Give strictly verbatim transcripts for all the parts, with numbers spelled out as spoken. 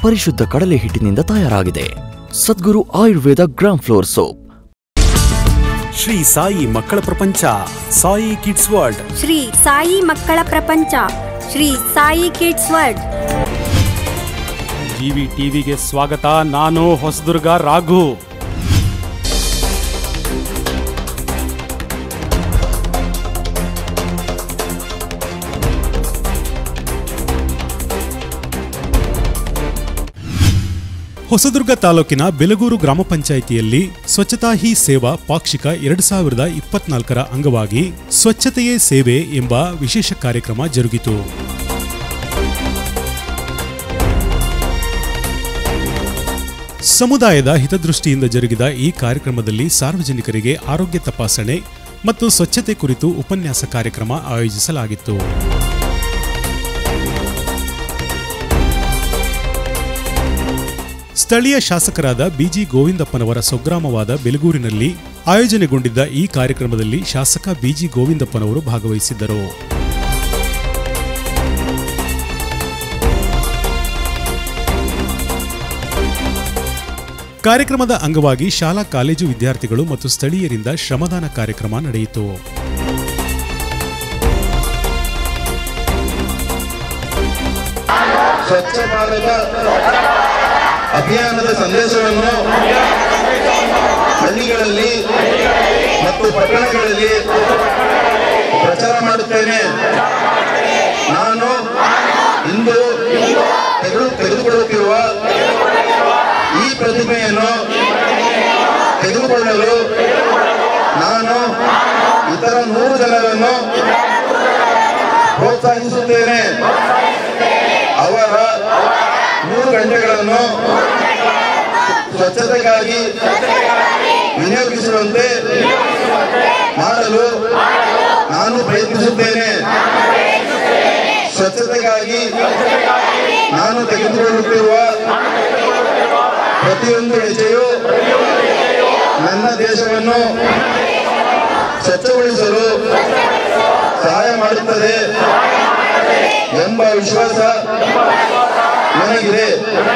ಪರಿಶುದ್ಧ ಕಡಲೆ ಹಿಟ್ಟಿನಿಂದ ತಯಾರಾಗಿದೆ. Sadguru Ayurveda gram flour soap. Shri Sai ಮಕ್ಕಳ ಪ್ರಪಂಚ, ಸಾಯಿ ಕಿಡ್ಸ್ ವರ್ಲ್ಡ್. ಶ್ರೀ ಸಾಯಿ ಮಕ್ಕಳ ಪ್ರಪಂಚ, Shri Sai kids world. G ಟಿವಿಗೆ ಸ್ವಾಗತ. ನಾನು ಹೊಸದುರ್ಗ ರಾಘು. ಹೊಸದುರ್ಗ ತಾಲೂಕಿನ ಬೆಲಗೂರು ಗ್ರಾಮ ಪಂಚಾಯಿತಿಯಲ್ಲಿ ಸ್ವಚ್ಛತಾ ಹಿ ಸೇವಾ ಪಾಕ್ಷಿಕ ಎರಡು ಸಾವಿರದ ಇಪ್ಪತ್ನಾಲ್ಕರ ಅಂಗವಾಗಿ ಸ್ವಚ್ಛತೆಯೇ ಸೇವೆ ಎಂಬ ವಿಶೇಷ ಕಾರ್ಯಕ್ರಮ ಜರುಗಿತು. ಸಮುದಾಯದ ಹಿತದೃಷ್ಟಿಯಿಂದ ಜರುಗಿದ ಈ ಕಾರ್ಯಕ್ರಮದಲ್ಲಿ ಸಾರ್ವಜನಿಕರಿಗೆ ಆರೋಗ್ಯ ತಪಾಸಣೆ ಮತ್ತು ಸ್ವಚ್ಛತೆ ಕುರಿತು ಉಪನ್ಯಾಸ ಕಾರ್ಯಕ್ರಮ ಆಯೋಜಿಸಲಾಗಿತ್ತು. ಸ್ಥಳೀಯ ಶಾಸಕರಾದ ಬಿಜಿ ಗೋವಿಂದಪ್ಪನವರ ಸ್ವಗ್ರಾಮವಾದ ಬೆಲಗೂರಿನಲ್ಲಿ ಆಯೋಜನೆಗೊಂಡಿದ್ದ ಈ ಕಾರ್ಯಕ್ರಮದಲ್ಲಿ ಶಾಸಕ ಬಿಜಿ ಗೋವಿಂದಪ್ಪನವರು ಭಾಗವಹಿಸಿದ್ದರು. ಕಾರ್ಯಕ್ರಮದ ಅಂಗವಾಗಿ ಶಾಲಾ ಕಾಲೇಜು ವಿದ್ಯಾರ್ಥಿಗಳು ಮತ್ತು ಸ್ಥಳೀಯರಿಂದ ಶ್ರಮದಾನ ಕಾರ್ಯಕ್ರಮ ನಡೆಯಿತು. ಸ್ವಚ್ಛ ಭಾರತ ಅಭಿಯಾನದ ಸಂದೇಶವನ್ನು ಹಳ್ಳಿಗಳಲ್ಲಿ ಮತ್ತು ಪಟ್ಟಣಗಳಲ್ಲಿ ಪ್ರಚಾರ ಮಾಡುತ್ತೇನೆ. ನಾನು ಇಂದು ತೆಗೆದುಕೊಳ್ಳುತ್ತಿರುವ ಈ ಪ್ರತಿಭೆಯನ್ನು ತೆಗೆದುಕೊಳ್ಳಲು ನಾನು ಇತರ ನೂರು ಜನರನ್ನು ಪ್ರೋತ್ಸಾಹಿಸುತ್ತೇನೆ. ಅವರ ಮೂರು ಗಂಟೆಗಳನ್ನು ಸ್ವಚ್ಛತೆಗಾಗಿ ವಿನಿಯೋಗಿಸುವಂತೆ ಮಾಡಲು ನಾನು ಪ್ರಯತ್ನಿಸುತ್ತೇನೆ. ಸ್ವಚ್ಛತೆಗಾಗಿ ನಾನು ತೆಗೆದುಕೊಳ್ಳುತ್ತಿರುವ ಪ್ರತಿಯೊಂದು ಹೆಜ್ಜೆಯು ನನ್ನ ದೇಶವನ್ನು ಸ್ವಚ್ಛಗೊಳಿಸಲು ಸಹಾಯ ಮಾಡುತ್ತದೆ ಎಂಬ ವಿಶ್ವಾಸ ನನಗಿದೆ.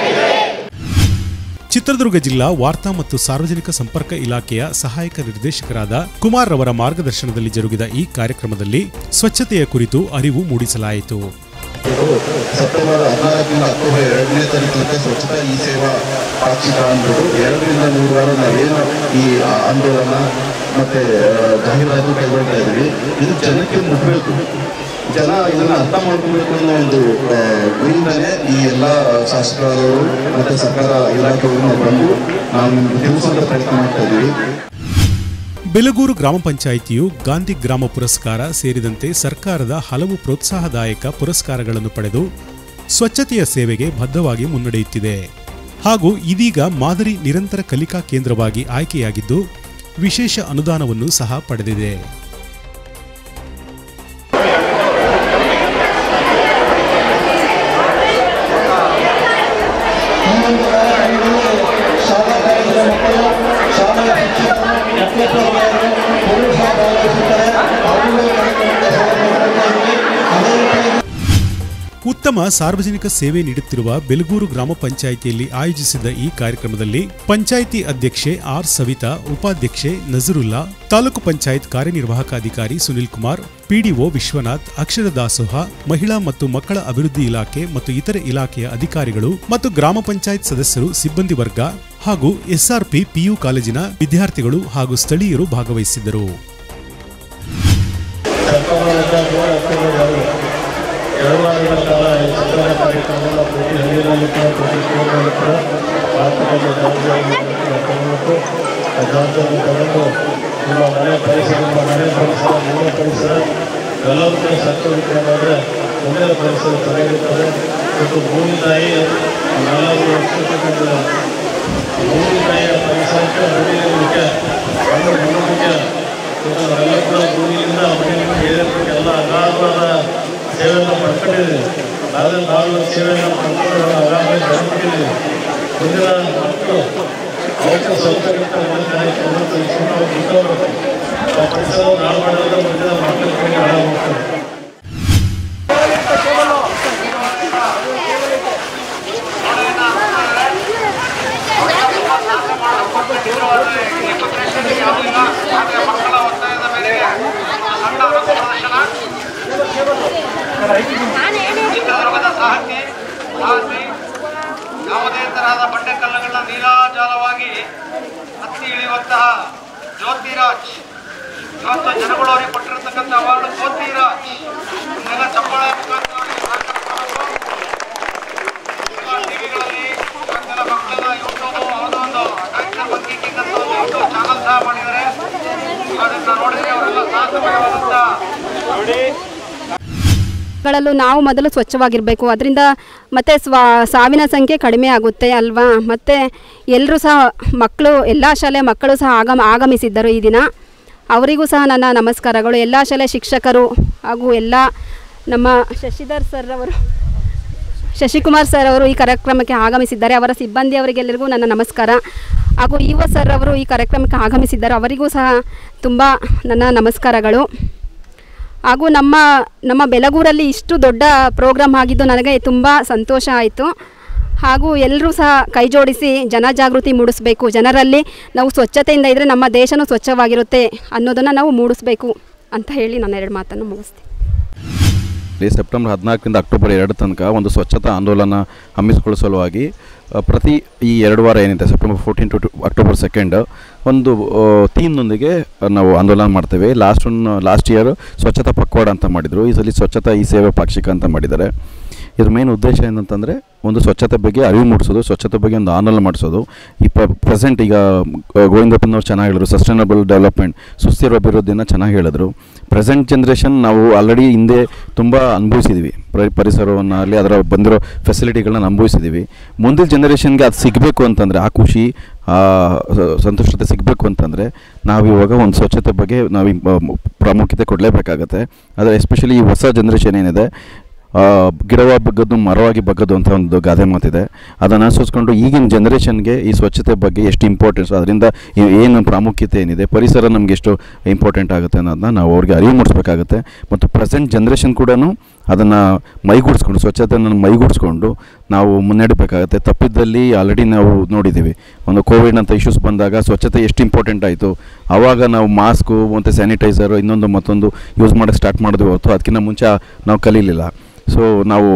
ಚಿತ್ರದುರ್ಗ ಜಿಲ್ಲಾ ವಾರ್ತಾ ಮತ್ತು ಸಾರ್ವಜನಿಕ ಸಂಪರ್ಕ ಇಲಾಖೆಯ ಸಹಾಯಕ ನಿರ್ದೇಶಕರಾದ ಕುಮಾರ್ ರವರ ಮಾರ್ಗದರ್ಶನದಲ್ಲಿ ಜರುಗಿದ ಈ ಕಾರ್ಯಕ್ರಮದಲ್ಲಿ ಸ್ವಚ್ಛತೆಯ ಕುರಿತು ಅರಿವು ಮೂಡಿಸಲಾಯಿತು. ಸೆಪ್ಟೆಂಬರ್ ಹದಿನಾಲ್ಕರಿಂದ ಅಕ್ಟೋಬರ್ ಎರಡನೇ ತಾರೀಕು ಸ್ವಚ್ಛತಾ ಈ ಸೇವಾ ಪಾಕ್ಷಿಕ ಅಂದ್ಬಿಟ್ಟು ಎರಡರಿಂದ ಮೂರು ವಾರ ನಾವೇನು ಈ ಆಂದೋಲನ ಮತ್ತೆ ಜಾಹೀರಾತು ಕೈಗೊಳ್ತಾ ಇದ್ವಿ. ಇದು ಜನಕ್ಕೆ ಮುಟ್ಟಬೇಕು, ಜನ ಇದನ್ನ ಅರ್ಥ ಮಾಡ್ಕೊಬೇಕು ಅನ್ನೋ ಒಂದು ಗುರಿಯಿಂದಲೇ ಈ ಎಲ್ಲ ಶಾಸಕರು ಮತ್ತೆ ಸರ್ಕಾರ ಇಲಾಖೆಗಳನ್ನು ಬಂದು ನಾವು ತಿಳಿಸುವಂತ ಪ್ರಯತ್ನ ಮಾಡ್ತಾ ಇದ್ದೀವಿ. ಬೆಲಗೂರು ಗ್ರಾಮ ಪಂಚಾಯಿತಿಯು ಗಾಂಧಿ ಗ್ರಾಮ ಪುರಸ್ಕಾರ ಸೇರಿದಂತೆ ಸರ್ಕಾರದ ಹಲವು ಪ್ರೋತ್ಸಾಹದಾಯಕ ಪುರಸ್ಕಾರಗಳನ್ನು ಪಡೆದು ಸ್ವಚ್ಛತೆಯ ಸೇವೆಗೆ ಬದ್ಧವಾಗಿ ಮುನ್ನಡೆಯುತ್ತಿದೆ ಹಾಗೂ ಇದೀಗ ಮಾದರಿ ನಿರಂತರ ಕಲಿಕಾ ಕೇಂದ್ರವಾಗಿ ಆಯ್ಕೆಯಾಗಿದ್ದು ವಿಶೇಷ ಅನುದಾನವನ್ನು ಸಹ ಪಡೆದಿದೆ. ಉತ್ತಮ ಸಾರ್ವಜನಿಕ ಸೇವೆ ನೀಡುತ್ತಿರುವ ಬೆಲಗೂರು ಗ್ರಾಮ ಪಂಚಾಯಿತಿಯಲ್ಲಿ ಆಯೋಜಿಸಿದ ಈ ಕಾರ್ಯಕ್ರಮದಲ್ಲಿ ಪಂಚಾಯಿತಿ ಅಧ್ಯಕ್ಷೆ ಆರ್ ಸವಿತಾ, ಉಪಾಧ್ಯಕ್ಷೆ ನಜರುಲ್ಲಾ, ತಾಲೂಕು ಪಂಚಾಯತ್ ಕಾರ್ಯನಿರ್ವಾಹಕ ಅಧಿಕಾರಿ ಸುನಿಲ್ ಕುಮಾರ್, ಪಿಡಿಒ ವಿಶ್ವನಾಥ್, ಅಕ್ಷರ ದಾಸೋಹ, ಮಹಿಳಾ ಮತ್ತು ಮಕ್ಕಳ ಅಭಿವೃದ್ಧಿ ಇಲಾಖೆ ಮತ್ತು ಇತರೆ ಇಲಾಖೆಯ ಅಧಿಕಾರಿಗಳು ಮತ್ತು ಗ್ರಾಮ ಪಂಚಾಯತ್ ಸದಸ್ಯರು, ಸಿಬ್ಬಂದಿ ವರ್ಗ ಹಾಗೂ ಎಸ್ಆರ್ಪಿ ಪಿಯು ಕಾಲೇಜಿನ ವಿದ್ಯಾರ್ಥಿಗಳು ಹಾಗೂ ಸ್ಥಳೀಯರು ಭಾಗವಹಿಸಿದ್ದರು. ಎರಡು ವಾರಗಳ ಕಾಲ ಈ ಶಿಕ್ಷಣ ಕಾರ್ಯಕ್ರಮವನ್ನು ಪ್ರತಿ ಹಳ್ಳಿಯಲ್ಲಿ ಕೂಡ ಪ್ರತಿ ಸ್ಕೂಲ್ನಲ್ಲಿ ಕೂಡ ಆರ್ಥಿಕತೆ ಜವಾಬ್ದಾರಿಯನ್ನು ತಗೊಳ್ಬೇಕು. ಆ ಜವಾಬ್ದಾರಿಯನ್ನು ತಗೊಂಡು ನಿಮ್ಮ ಮನೆ ಪರಿಸರ, ನಿಮ್ಮ ಮನೆ ಪರಿಸರ, ಮೂಲ ಪರಿಸರ ಎಲ್ಲರೂ ಕೂಡ ಸ್ವಚ್ಛವಾಗಿಟ್ಟರೆ ಮುಂದಿನ ಪರಿಸರ ಚೆನ್ನಾಗಿರ್ತದೆ. ಮತ್ತು ಭೂಮಿ ತಾಯಿ ನಾಲ್ಕು ವರ್ಷಕ್ಕೆ ಭೂಮಿ ತಾಯಿಯ ಪರಿಸರಕ್ಕೆ ಭೂಮಿಗೆ ಅಂದರೆ ಭೂಮಿಗೆ ನಾವೆಲ್ಲ ಕೂಡ ಭೂಮಿಯಿಂದ ಮನೆಯಿಂದ ಬೇರೆ ಎಲ್ಲ ಅಗಾಧವಾದ ಸೇವೆಯನ್ನು ಪಡ್ಕೊಂಡಿದ್ದೀವಿ. ಆದರೆ ನಾವು ಸೇವೆಯನ್ನು ಪಡ್ಕೊಂಡು ಅಗಾಧ ಬದುಕಿದ್ದೀವಿ. ಮುಂದಿನ ಮಕ್ಕಳು ಅವಕ್ಕೆ ಸ್ವಚ್ಛತೆ ಪರಿಸರ ನಾಳು ಮಾಡೋದ್ರೆ ಮುಂದಿನ ಮಕ್ಕಳ ಹಾಳಾಗ್ತಾರೆ. ಚಿತ್ರದುರ್ಗದ ಸಾಹಿತಿ ಸಾಹಸಿ ಯಾವುದೇ ತರಹದ ಬಂಡೆಕಲ್ಲುಗಳನ್ನ ನೀಲಾಜಾಲವಾಗಿ ಹತ್ತಿ ಇಳಿಯುವಂತಹ ಜ್ಯೋತಿರಾಜ್, ಇವತ್ತು ಜನಗಳು ಅವರಿಗೆ ಕೊಟ್ಟಿರತಕ್ಕಂಥ ಅವಾರ್ಡು ಜ್ಯೋತಿರಾಜ್. ಇದೆಲ್ಲ ಚಪ್ಪಾಳೆ ಟಿವಿಗಳಲ್ಲಿ ಇವತ್ತೆಲ್ಲ ಮಕ್ಕಳೆಲ್ಲ ಯೂಟ್ಯೂಬ್ ಯಾವುದೋ ಒಂದು ಡಾಕ್ಟರ್ ಬಂಕಿಂಗ್ ಅಂತ ಒಂದು ಯೂಟ್ಯೂಬ್ ಚಾನಲ್ ಸಹ ಮಾಡಿದ್ದಾರೆ. ಅದನ್ನ ನೋಡಿದ್ರೆ ಅವರೆಲ್ಲ ಸಾಹಸಮಯವಾದಂತ ನೋಡಿ ಗಳಲ್ಲೂ ನಾವು ಮೊದಲು ಸ್ವಚ್ಛವಾಗಿರಬೇಕು. ಅದರಿಂದ ಮತ್ತು ಸ್ವ ಸಾವಿನ ಸಂಖ್ಯೆ ಕಡಿಮೆ ಆಗುತ್ತೆ ಅಲ್ವಾ. ಮತ್ತು ಎಲ್ಲರೂ ಸಹ ಮಕ್ಕಳು ಎಲ್ಲ ಶಾಲೆ ಮಕ್ಕಳು ಸಹ ಆಗಮ ಆಗಮಿಸಿದ್ದರು ಈ ದಿನ. ಅವರಿಗೂ ಸಹ ನನ್ನ ನಮಸ್ಕಾರಗಳು. ಎಲ್ಲ ಶಾಲೆ ಶಿಕ್ಷಕರು ಹಾಗೂ ಎಲ್ಲ ನಮ್ಮ ಶಶಿಧರ್ ಸರ್ ಅವರು ಶಶಿಕುಮಾರ್ ಸರ್ ಅವರು ಈ ಕಾರ್ಯಕ್ರಮಕ್ಕೆ ಆಗಮಿಸಿದ್ದಾರೆ. ಅವರ ಸಿಬ್ಬಂದಿಯವರಿಗೆಲ್ಲರಿಗೂ ನನ್ನ ನಮಸ್ಕಾರ. ಹಾಗೂ ಇ ಒ ಸರ್ ಅವರು ಈ ಕಾರ್ಯಕ್ರಮಕ್ಕೆ ಆಗಮಿಸಿದ್ದಾರೆ. ಅವರಿಗೂ ಸಹ ತುಂಬ ನನ್ನ ನಮಸ್ಕಾರಗಳು. ಹಾಗೂ ನಮ್ಮ ನಮ್ಮ ಬೆಲಗೂರಲ್ಲಿ ಇಷ್ಟು ದೊಡ್ಡ ಪ್ರೋಗ್ರಾಮ್ ಆಗಿದ್ದು ನನಗೆ ತುಂಬ ಸಂತೋಷ ಆಯಿತು. ಹಾಗೂ ಎಲ್ಲರೂ ಸಹ ಕೈ ಜೋಡಿಸಿ ಜನಜಾಗೃತಿ ಮೂಡಿಸಬೇಕು. ಜನರಲ್ಲಿ ನಾವು ಸ್ವಚ್ಛತೆಯಿಂದ ಇದ್ದರೆ ನಮ್ಮ ದೇಶನೂ ಸ್ವಚ್ಛವಾಗಿರುತ್ತೆ ಅನ್ನೋದನ್ನು ನಾವು ಮೂಡಿಸಬೇಕು ಅಂತ ಹೇಳಿ ನಾನು ಎರಡು ಮಾತನ್ನು ಮುಗಿಸ್ತೀನಿ. ಸೆಪ್ಟೆಂಬರ್ ಹದಿನಾಲ್ಕರಿಂದ ಅಕ್ಟೋಬರ್ ಎರಡು ತನಕ ಒಂದು ಸ್ವಚ್ಛತಾ ಆಂದೋಲನ ಹಮ್ಮಿಸಿಕೊಳ್ಳುವ ಸಲುವಾಗಿ ಪ್ರತಿ ಈ ಎರಡು ವಾರ ಏನಿದೆ September fourteen to October second ಒಂದು ಥೀಮ್ನೊಂದಿಗೆ ನಾವು ಆಂದೋಲನ ಮಾಡ್ತೇವೆ. ಲಾಸ್ಟ್ ಒನ್ ಲಾಸ್ಟ್ ಇಯರ್ ಸ್ವಚ್ಛತಾ ಪಕ್ವಾಡ ಅಂತ ಮಾಡಿದರು. ಈ ಸಲ ಸ್ವಚ್ಛತಾ ಈ ಸೇವೆ ಪಾಕ್ಷಿಕ ಅಂತ ಮಾಡಿದ್ದಾರೆ. ಇದ್ರ ಮೇನ್ ಉದ್ದೇಶ ಏನಂತಂದರೆ ಒಂದು ಸ್ವಚ್ಛತೆ ಬಗ್ಗೆ ಅರಿವು ಮೂಡಿಸೋದು, ಸ್ವಚ್ಛತೆ ಬಗ್ಗೆ ಒಂದು ಆಂದೋಲನ ಮಾಡಿಸೋದು. ಈ ಪ ಪ್ರೆಸೆಂಟ್ ಈಗ ಗೋವಿಂದಪ್ಪನವ್ರು ಚೆನ್ನಾಗಿ ಹೇಳಿದ್ರು, ಸಸ್ಟೈನಬಲ್ ಡೆವಲಪ್ಮೆಂಟ್, ಸುಸ್ಥಿರ ಅಭಿವೃದ್ಧಿನ ಚೆನ್ನಾಗಿ ಹೇಳಿದ್ರು. ಪ್ರೆಸೆಂಟ್ ಜನ್ರೇಷನ್ ನಾವು ಆಲ್ರೆಡಿ ಹಿಂದೆ ತುಂಬ ಅನುಭವಿಸಿದ್ದೀವಿ. ಪರಿಸರವನ್ನು ಅಲ್ಲಿ ಅದರ ಬಂದಿರೋ ಫೆಸಿಲಿಟಿಗಳನ್ನ ಅನುಭವಿಸಿದ್ದೀವಿ. ಮುಂದಿನ ಜನ್ರೇಷನ್ಗೆ ಅದು ಸಿಗಬೇಕು ಅಂತಂದರೆ, ಆ ಖುಷಿ ಆ ಸಂತುಷ್ಟತೆ ಸಿಗಬೇಕು ಅಂತಂದರೆ ನಾವು ಇವಾಗ ಒಂದು ಸ್ವಚ್ಛತೆ ಬಗ್ಗೆ ನಾವು ಪ್ರಾಮುಖ್ಯತೆ ಕೊಡಲೇಬೇಕಾಗತ್ತೆ. ಆದರೆ ಎಸ್ಪೆಷಲಿ ಈ ಹೊಸ ಜನ್ರೇಷನ್ ಏನಿದೆ, ಗಿಡವ ಬಗ್ಗದ್ದು ಮರವಾಗಿ ಬಗ್ಗದ್ದು ಅಂತ ಒಂದು ಗಾದೆ ಮಾತಿದೆ. ಅದನ್ನು ಅನುಸರಿಸ್ಕೊಂಡು ಈಗಿನ ಜನ್ರೇಷನ್ಗೆ ಈ ಸ್ವಚ್ಛತೆ ಬಗ್ಗೆ ಎಷ್ಟು ಇಂಪಾರ್ಟೆನ್ಸ್, ಅದರಿಂದ ಏನು ಪ್ರಾಮುಖ್ಯತೆ ಏನಿದೆ, ಪರಿಸರ ನಮಗೆ ಎಷ್ಟು ಇಂಪಾರ್ಟೆಂಟ್ ಆಗುತ್ತೆ ಅನ್ನೋದನ್ನ ನಾವು ಅವ್ರಿಗೆ ಅರಿವು ಮೂಡಿಸ್ಬೇಕಾಗುತ್ತೆ. ಮತ್ತು ಪ್ರೆಸೆಂಟ್ ಜನ್ರೇಷನ್ ಕೂಡ ಅದನ್ನು ಮೈಗೂಡಿಸ್ಕೊಂಡು ಸ್ವಚ್ಛತೆಯನ್ನು ಮೈಗೂಡಿಸ್ಕೊಂಡು ನಾವು ಮುನ್ನಡೆಯಬೇಕಾಗುತ್ತೆ. ತಪ್ಪಿದ್ದಲ್ಲಿ ಆಲ್ರೆಡಿ ನಾವು ನೋಡಿದ್ದೀವಿ, ಒಂದು ಕೋವಿಡ್ ಅಂತ ಇಶ್ಯೂಸ್ ಬಂದಾಗ ಸ್ವಚ್ಛತೆ ಎಷ್ಟು ಇಂಪಾರ್ಟೆಂಟ್ ಆಯಿತು. ಆವಾಗ ನಾವು ಮಾಸ್ಕು ಮತ್ತು ಸ್ಯಾನಿಟೈಸರು ಇನ್ನೊಂದು ಮತ್ತೊಂದು ಯೂಸ್ ಮಾಡೋಕ್ಕೆ ಸ್ಟಾರ್ಟ್ ಮಾಡಿದ್ವಿ ಹೊರತು ಅದಕ್ಕಿಂತ ಮುಂಚೆ ನಾವು ಕಲೀಲಿಲ್ಲ. ಸೊ ನಾವು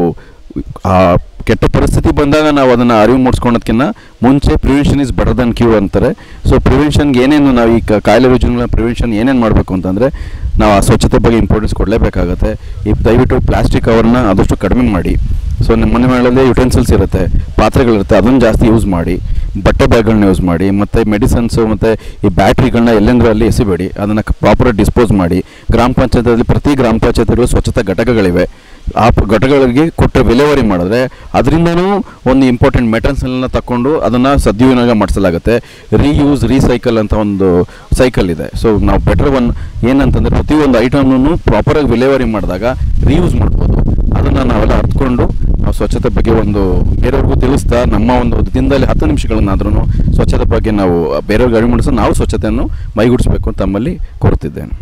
ಆ ಕೆಟ್ಟ ಪರಿಸ್ಥಿತಿ ಬಂದಾಗ ನಾವು ಅದನ್ನು ಅರಿವು ಮೂಡಿಸ್ಕೊಳೋದಕ್ಕಿಂತ ಮುಂಚೆ prevention is better than cure ಅಂತಾರೆ. ಸೊ ಪ್ರಿವೆನ್ಷನ್ಗೆ ಏನೇನು ನಾವು ಈ ಕಾಯಿಲೆ ರುಜಿನಗಳ ಪ್ರಿವೆನ್ಷನ್ ಏನೇನು ಮಾಡಬೇಕು ಅಂತಂದರೆ ನಾವು ಆ ಸ್ವಚ್ಛತೆ ಬಗ್ಗೆ ಇಂಪಾರ್ಟೆನ್ಸ್ ಕೊಡಲೇಬೇಕಾಗುತ್ತೆ. ಈ ದಯವಿಟ್ಟು ಪ್ಲಾಸ್ಟಿಕ್ ಕವರ್ನ ಆದಷ್ಟು ಕಡಿಮೆ ಮಾಡಿ. ಸೊ ನಿಮ್ಮ ಮನೆ ಮೇಳಲ್ಲಿ ಯುಟೆನ್ಸಿಲ್ಸ್ ಇರುತ್ತೆ, ಪಾತ್ರೆಗಳಿರುತ್ತೆ, ಅದನ್ನು ಜಾಸ್ತಿ ಯೂಸ್ ಮಾಡಿ. ಬಟ್ಟೆ ಬ್ಯಾಗ್ಗಳನ್ನ ಯೂಸ್ ಮಾಡಿ. ಮತ್ತು ಮೆಡಿಸನ್ಸು ಮತ್ತು ಈ ಬ್ಯಾಟ್ರಿಗಳನ್ನ ಎಲ್ಲೆಂದ್ರೂ ಅಲ್ಲಿ ಎಸಿಬೇಡಿ, ಅದನ್ನು ಪ್ರಾಪರಾಗಿ ಡಿಸ್ಪೋಸ್ ಮಾಡಿ. ಗ್ರಾಮ ಪಂಚಾಯತಲ್ಲಿ ಪ್ರತಿ ಗ್ರಾಮ ಪಂಚಾಯತ್ಗಳು ಸ್ವಚ್ಛತಾ ಘಟಕಗಳಿವೆ. ಆ ಘಟಕಗಳಿಗೆ ಕೊಟ್ಟ ವಿಲೇವಾರಿ ಮಾಡಿದ್ರೆ ಅದರಿಂದನೂ ಒಂದು ಇಂಪಾರ್ಟೆಂಟ್ ಮೆಟೀರಿಯಲ್ಸ್ನ ತಗೊಂಡು ಅದನ್ನು ಸದ್ವಿನಿಯೋಗ ಮಾಡಿಸಲಾಗುತ್ತೆ. ರೀಯೂಸ್ ರೀಸೈಕಲ್ ಅಂತ ಒಂದು ಸೈಕಲ್ ಇದೆ. ಸೊ ನಾವು ಬೆಟರ್ ಒನ್ ಏನಂತಂದರೆ ಪ್ರತಿಯೊಂದು ಐಟಮ್ನೂ ಪ್ರಾಪರಾಗಿ ವಿಲೇವಾರಿ ಮಾಡಿದಾಗ ರೀಯೂಸ್ ಮಾಡ್ಬೋದು. ಅದನ್ನು ನಾವೆಲ್ಲ ಅರ್ಥಕೊಂಡು ನಾವು ಸ್ವಚ್ಛತೆ ಬಗ್ಗೆ ಒಂದು ಬೇರೆಯವ್ರಿಗೂ ತಿಳಿಸ್ತಾ ನಮ್ಮ ಒಂದು ದಿನದಲ್ಲಿ ಹತ್ತು ನಿಮಿಷಗಳನ್ನಾದ್ರೂ ಸ್ವಚ್ಛತೆ ಬಗ್ಗೆ ನಾವು ಬೇರೆಯವ್ರಿಗೆ ಅರಿವು ಮೂಡಿಸಿ ನಾವು ಸ್ವಚ್ಛತೆಯನ್ನು ಮೈಗೂಡಿಸಬೇಕು ಅಂತ ತಮ್ಮಲ್ಲಿ ಕೋರುತ್ತಿದ್ದೇನೆ.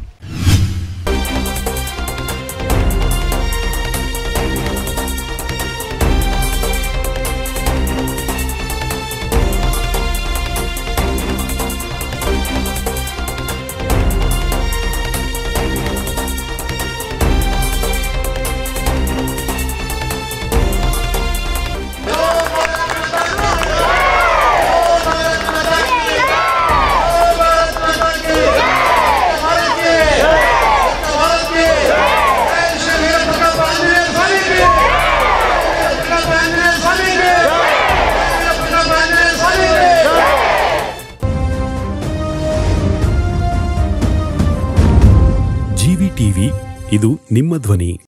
ಜಿವಿ ಟಿವಿ, ಇದು ನಿಮ್ಮ ಧ್ವನಿ.